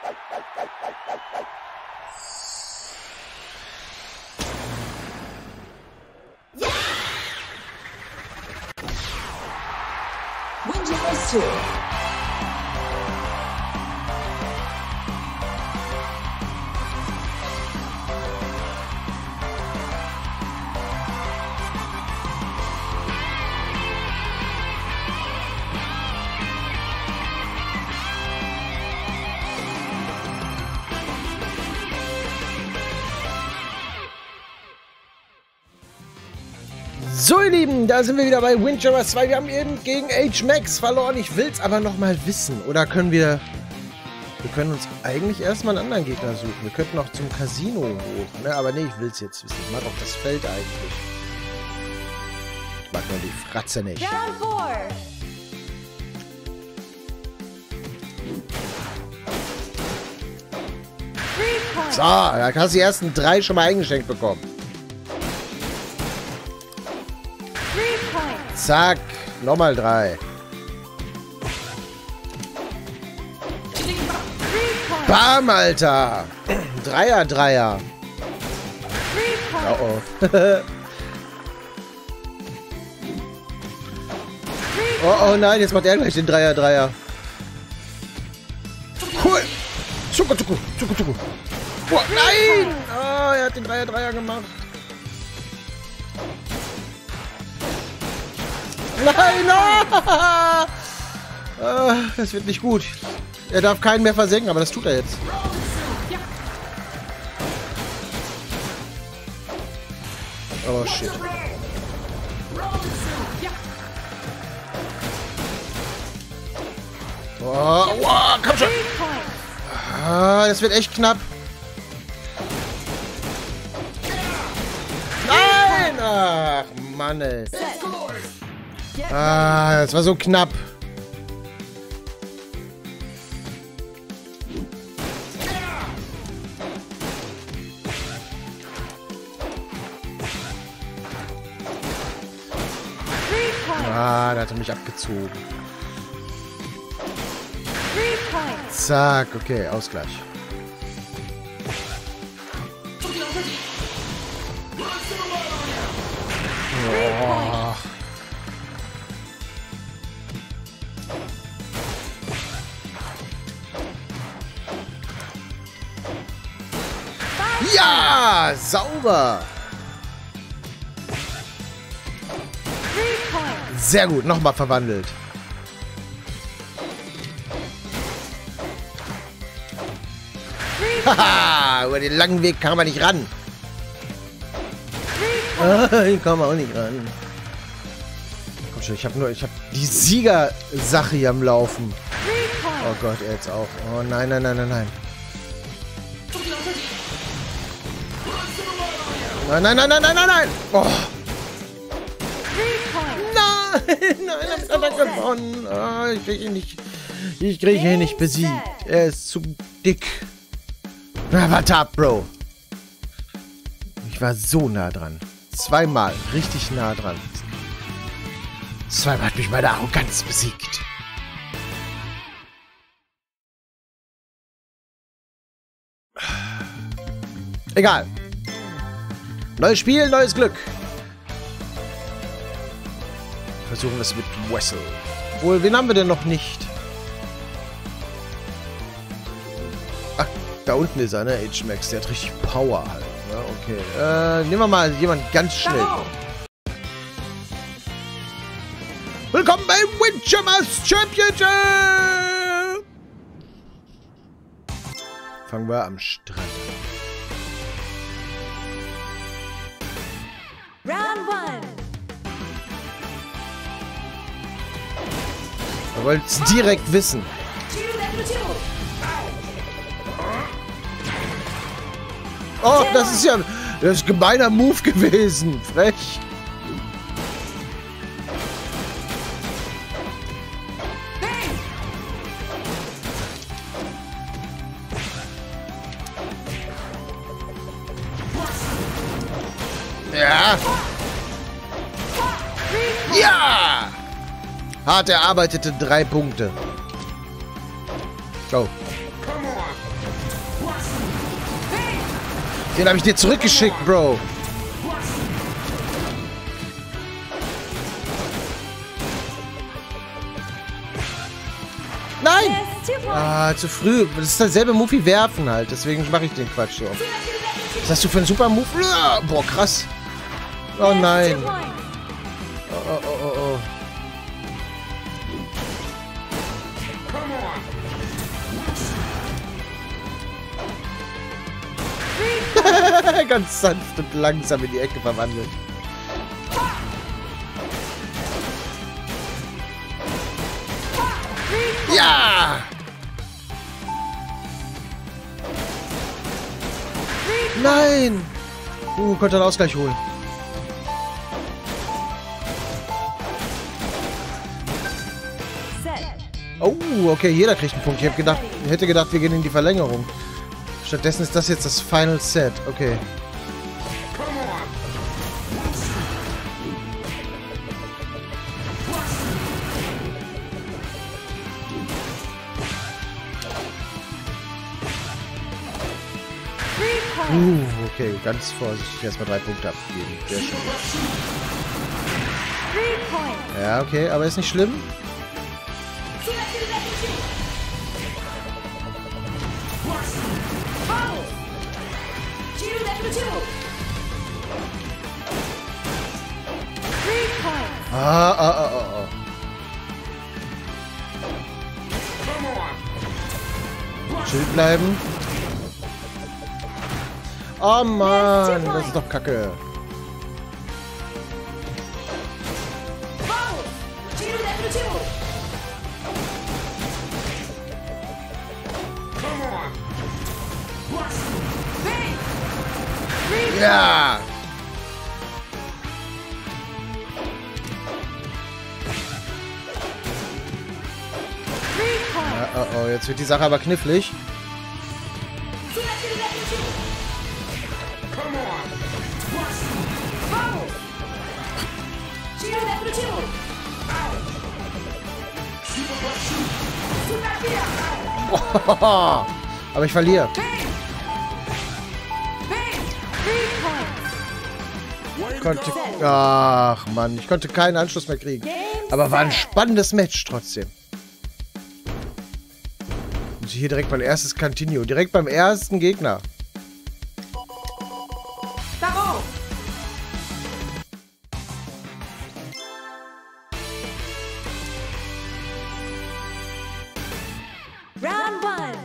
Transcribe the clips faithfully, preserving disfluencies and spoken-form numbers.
Windjammers two. So ihr Lieben, da sind wir wieder bei Windjammers zwei. Wir haben eben gegen H-Max verloren. Ich will es aber noch mal wissen. Oder können wir... Wir können uns eigentlich erstmal einen anderen Gegner suchen. Wir könnten auch zum Casino hoch. Ne? Aber nee, ich will es jetzt wissen. Ich mag auch das Feld eigentlich. Ich mag nur die Fratze nicht. Round four. So, da hast du die ersten drei schon mal eingeschenkt bekommen. Zack, nochmal drei. Bam, Alter. Dreier, Dreier. Oh, oh. Oh, oh nein, jetzt macht er gleich den Dreier, Dreier. Cool. Zucker, Zucker, Zucker, Zucker. Boah, nein. Oh, er hat den Dreier, Dreier gemacht. Nein! Oh! Das wird nicht gut. Er darf keinen mehr versenken, aber das tut er jetzt. Oh, shit. Oh, oh, komm schon! Ah, das wird echt knapp. Nein! Ach, Mann, ey. Ah, das war so knapp. Ah, da hat er mich abgezogen. Zack, okay, Ausgleich. Oh. Ja, sauber. Sehr gut, nochmal verwandelt. Haha, über den langen Weg kam man nicht ran. Ah, ich komme auch nicht ran. Komm schon, ich habe nur, ich habe die Siegersache hier am Laufen. Oh Gott, er jetzt auch. Oh nein, nein, nein, nein, nein. Nein, nein, nein, nein, nein, nein, nein! Oh. Nein, nein, damit hat er gewonnen. Oh, ich kriege ihn nicht. Ich kriege ihn nicht besiegt. Er ist zu dick. Na, warte ab, Bro. Ich war so nah dran. Zweimal richtig nah dran. Zweimal hat mich meine Arroganz besiegt. Egal. Neues Spiel, neues Glück. Versuchen wir es mit Wessel. Wohl, wen haben wir denn noch nicht? Ach, da unten ist er, ne? H-Max, der hat richtig Power halt. Ne? Okay. Äh, nehmen wir mal jemanden ganz schnell. Willkommen bei Windjammers Championship! Fangen wir am Strand. Round one. Wir wollen es direkt wissen. Oh, das ist ja... Das ist ein gemeiner Move gewesen. Frech. Ja. Ja. Hart erarbeitete drei Punkte. Go. Den habe ich dir zurückgeschickt, Bro. Nein! Ah, zu früh. Das ist dasselbe Move wie werfen halt. Deswegen mache ich den Quatsch so. Was hast du für einen super Move? Boah, krass. Oh nein. Oh, oh, oh, oh. Ganz sanft und langsam in die Ecke verwandelt. Ja! Nein! Uh, konnte einen Ausgleich holen. Oh, okay, jeder kriegt einen Punkt. Ich hab gedacht, ich hätte gedacht, wir gehen in die Verlängerung. Stattdessen ist das jetzt das Final Set. Okay. Uh, okay, ganz vorsichtig erstmal drei Punkte abgeben. Sehr schön. Ja, okay, aber ist nicht schlimm. Ah, ah, ah, ah, ah. Chill bleiben. Oh Mann, das ist doch kacke. Ja! Ja, oh, oh, jetzt wird die Sache aber knifflig. Aber ich verliere. Ich konnte... Ach Mann, ich konnte keinen Anschluss mehr kriegen. Aber war ein spannendes Match trotzdem. Und hier direkt mein erstes Continue. Direkt beim ersten Gegner. Round one.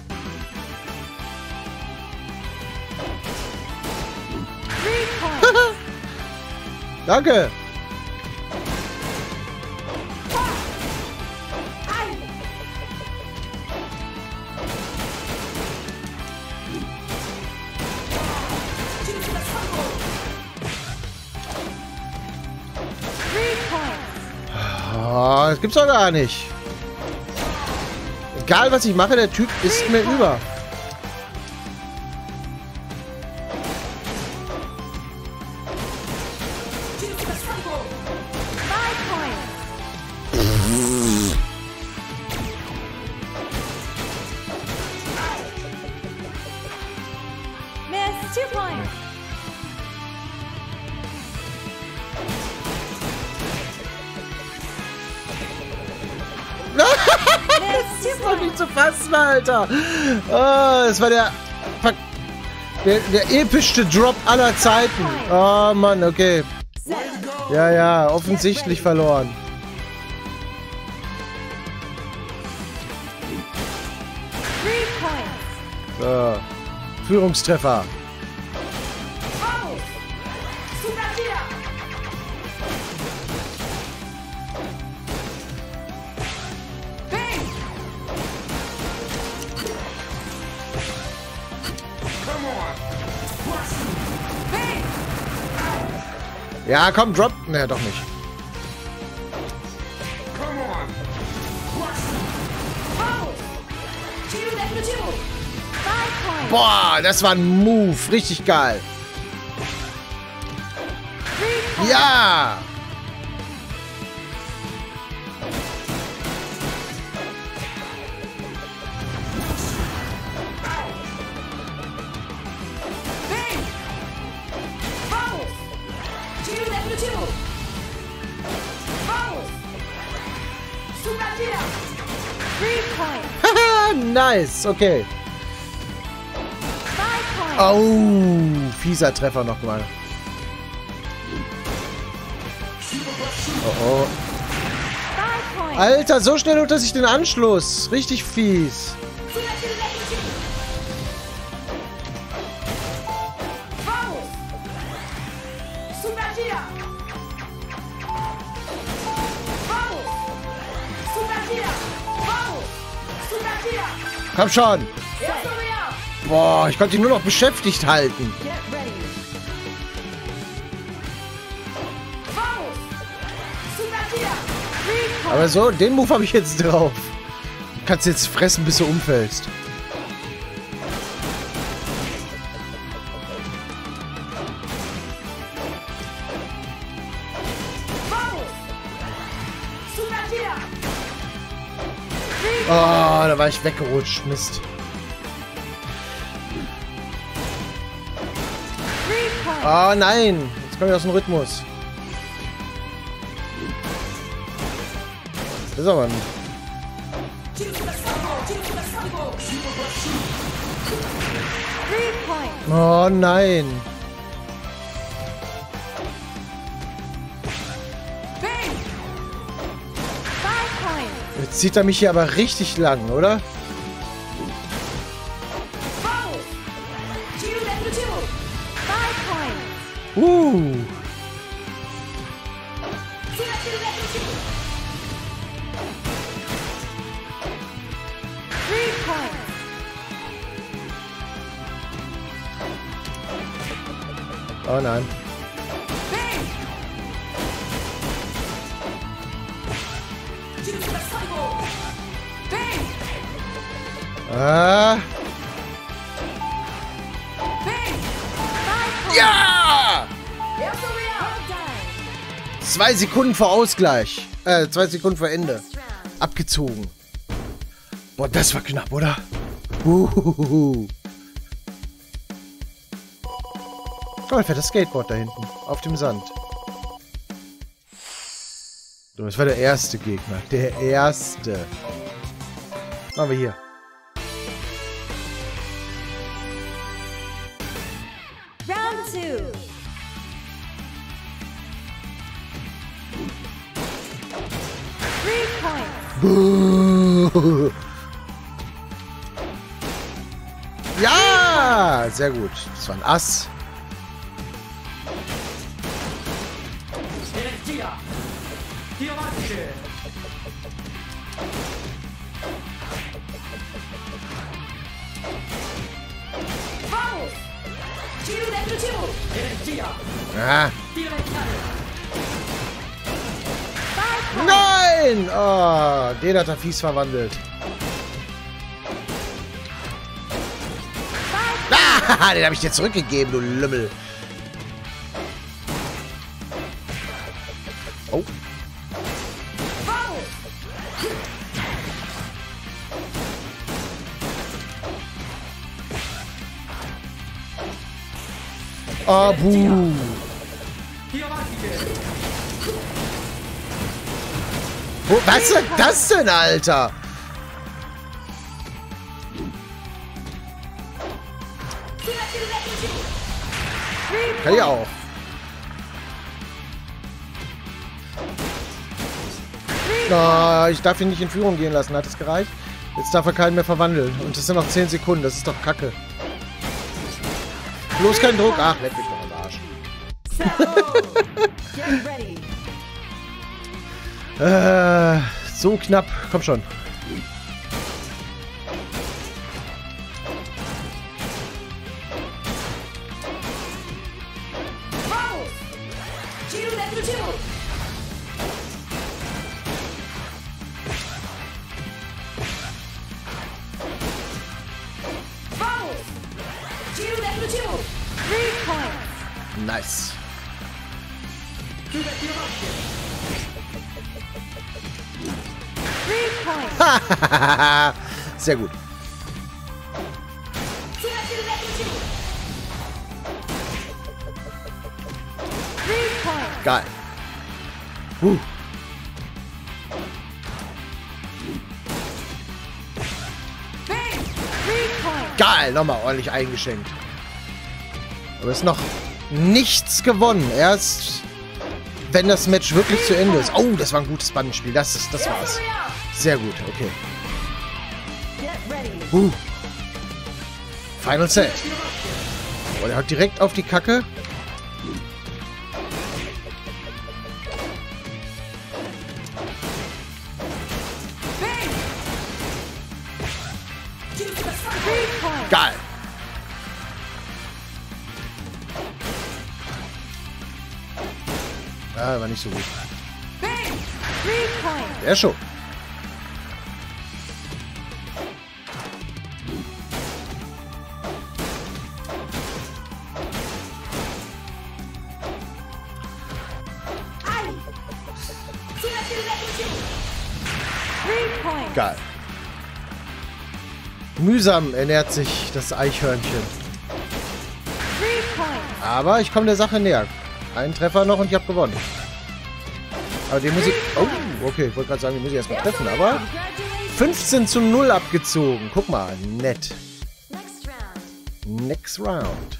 Three points. Danke. Three points. Oh, das gibt's doch gar nicht. Egal, was ich mache, der Typ ist mir über. Five points. Miss, two points. Miss, two points. Nicht zu fassen, Alter. Oh, das war der, der, der epischste Drop aller Zeiten. Oh, Mann, okay. Ja, ja, offensichtlich verloren. Three points. So. Führungstreffer. Ja, komm, drop. Ne, doch nicht. Boah, das war ein Move. Richtig geil. Ja! Three points. Haha, nice. Okay. Five points. Oh, fieser Treffer nochmal. Oh, oh. Five points. Alter, so schnell unter sich den Anschluss. Richtig fies. Komm schon. Boah, ich konnte ihn nur noch beschäftigt halten. Get ready. Three points. Aber so, den Move habe ich jetzt drauf. Du kannst jetzt fressen, bis du umfällst. Oh, da war ich weggerutscht. Mist. Three points. Oh nein, jetzt komme ich aus dem Rhythmus. Das ist aber nicht. Three points. Oh nein. Five points. Jetzt zieht er mich hier aber richtig lang, oder? Five points. Uh. Three points. Oh nein. Ah. Ja! Well done. Zwei Sekunden vor Ausgleich. Äh, zwei Sekunden vor Ende. Abgezogen. Boah, das war knapp, oder? Uhuhu. Oh, ein fettes Skateboard da hinten. Auf dem Sand. So, das war der erste Gegner. Der erste. Machen wir hier. Round two. Three points. Ja! Sehr gut. Das war ein Ass. Ah. Nein! Oh, den hat er fies verwandelt. Ah, den habe ich dir zurückgegeben, du Lümmel. Oh. Ah, buh. Wo, was ist das denn, Alter? Kann ich auch. Oh, ich darf ihn nicht in Führung gehen lassen. Hat es gereicht? Jetzt darf er keinen mehr verwandeln. Und es sind noch zehn Sekunden. Das ist doch Kacke. Bloß kein Druck. Ach, leck mich doch am Arsch. Get ready. Äh, so knapp. Komm schon. Three points. Nice. Three points. Sehr gut. Three points. Geil. Uh. Geil, nochmal ordentlich eingeschenkt. Aber es ist noch nichts gewonnen. Erst, wenn das Match wirklich zu Ende ist. Oh, das war ein gutes Bandenspiel. Das, ist, das war's. Sehr gut, okay. Uh. Final Set. Oh, der hat direkt auf die Kacke. Geil. Ah, war nicht so gut. Der schon. Geil. Mühsam ernährt sich das Eichhörnchen. Aber ich komme der Sache näher. Einen Treffer noch und ich habe gewonnen. Aber den muss ich... Oh, okay. Ich wollte gerade sagen, den muss ich erstmal treffen. Aber fünfzehn zu null abgezogen. Guck mal. Nett. Next round.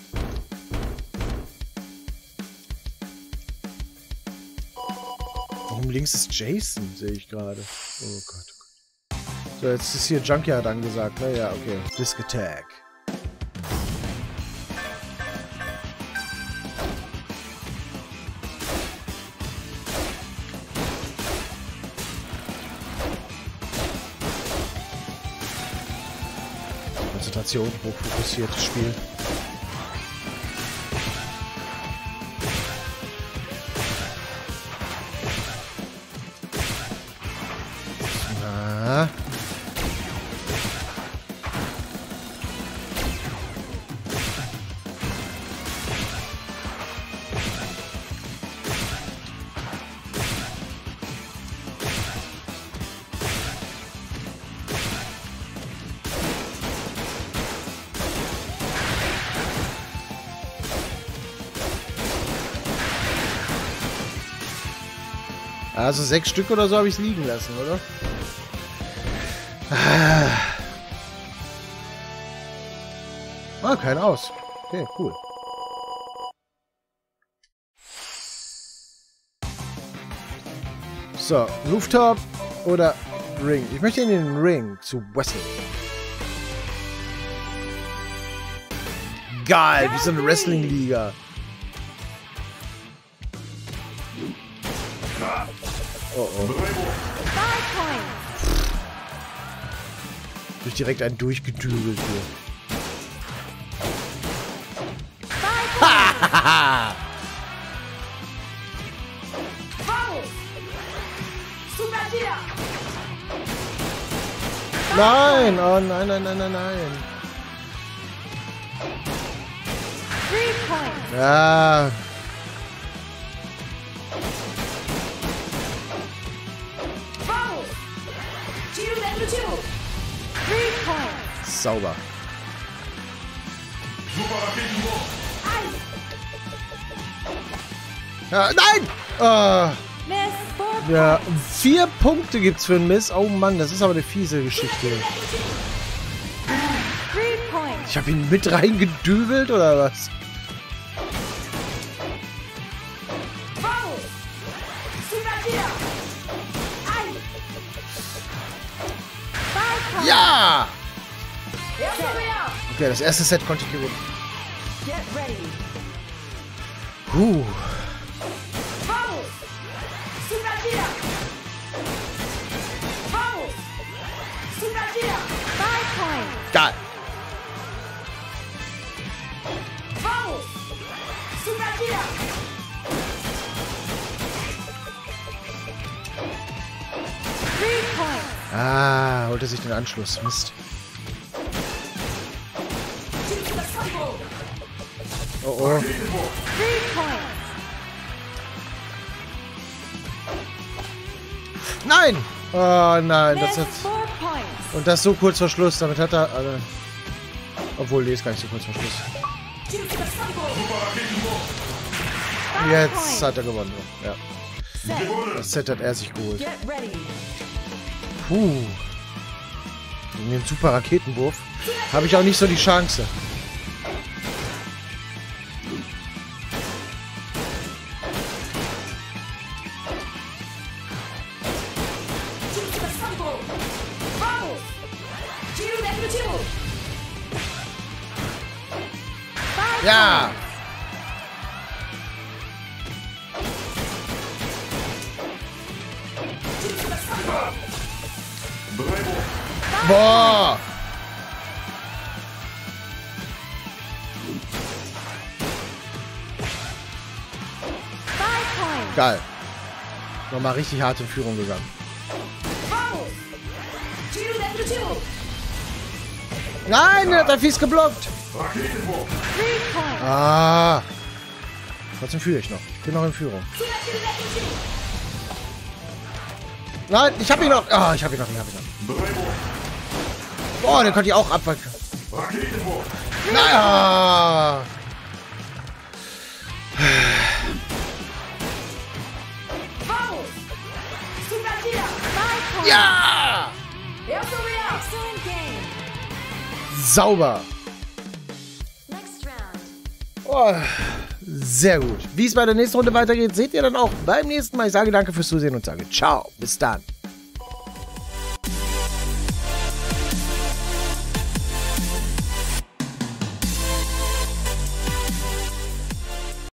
Warum links ist Jason, sehe ich gerade. Oh Gott. So, jetzt ist hier Junkyard angesagt. Naja, okay. Disc Attack. Konzentration, hochfokussiertes Spiel. Na. Also sechs Stück oder so habe ich es liegen lassen, oder? Ah, kein Aus. Okay, cool. So, Rooftop oder Ring. Ich möchte in den Ring zu Wesley. Geil, wie so eine Wrestling-Liga. Oh oh. Durch direkt einen durchgedübelt hier. Nein! Oh nein, nein, nein, nein, nein. Ja. Sauber. Ja, nein! Oh. Ja, vier Punkte gibt's für einen Miss. Oh Mann, das ist aber eine fiese Geschichte. Ich habe ihn mit reingedübelt oder was? Ja! Okay, das erste Set konnte ich gewinnen. Uh. Geil. Ah, holte sich den Anschluss. Mist. Oh oh. Nein! Oh nein, das hat... Und das so kurz vor Schluss, damit hat er... Äh, obwohl, nee, ist gar nicht so kurz vor Schluss. Jetzt hat er gewonnen. Ja. Das Set hat er sich geholt. Puh. gegen den super Raketenwurf habe ich auch nicht so die Chance. Ja! Boah! Geil. Nochmal richtig hart in Führung gegangen. Nein, der hat er fies geblockt. Ah. Trotzdem führe ich noch. Ich bin noch in Führung. Nein, ich hab ihn noch. Ah, ich hab ihn noch, ich hab ihn noch. Boah, den konnte ich auch abwackeln. Naja. Ja! Sauber. Oh, sehr gut. Wie es bei der nächsten Runde weitergeht, seht ihr dann auch beim nächsten Mal. Ich sage danke fürs Zusehen und sage ciao. Bis dann.